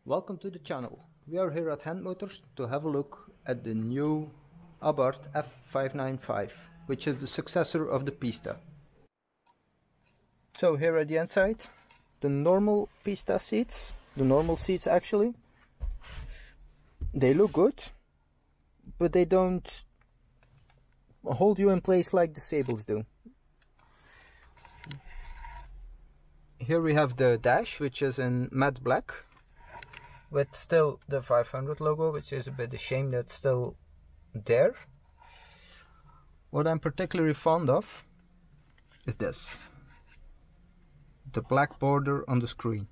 Welcome to the channel. We are here at Hand Motors to have a look at the new Abarth F595, which is the successor of the Pista. So here at the inside, the normal Pista seats, the normal seats actually, they look good, but they don't hold you in place like the Sables do. Here we have the dash, which is in matte black, with still the 500 logo, which is a bit a shame that's still there. What I'm particularly fond of is this, the black border on the screen.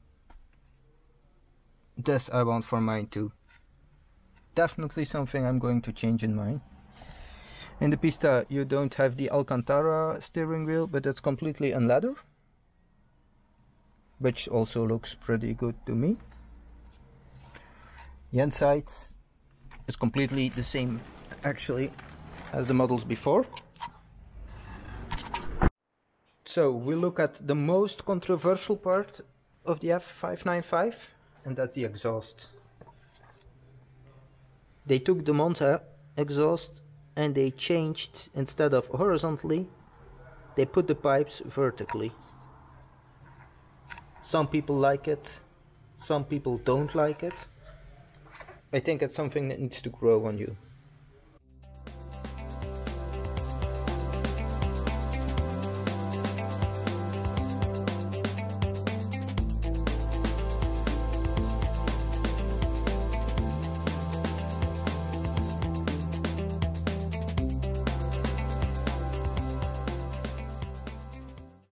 This I want for mine too. Definitely something I'm going to change in mine. In the Pista you don't have the Alcantara steering wheel, but it's completely in leather, which also looks pretty good to me. The inside is completely the same actually as the models before. So we look at the most controversial part of the F595, and that's the exhaust. They took the Monza exhaust and they changed, instead of horizontally, they put the pipes vertically. Some people like it, some people don't like it. I think it's something that needs to grow on you.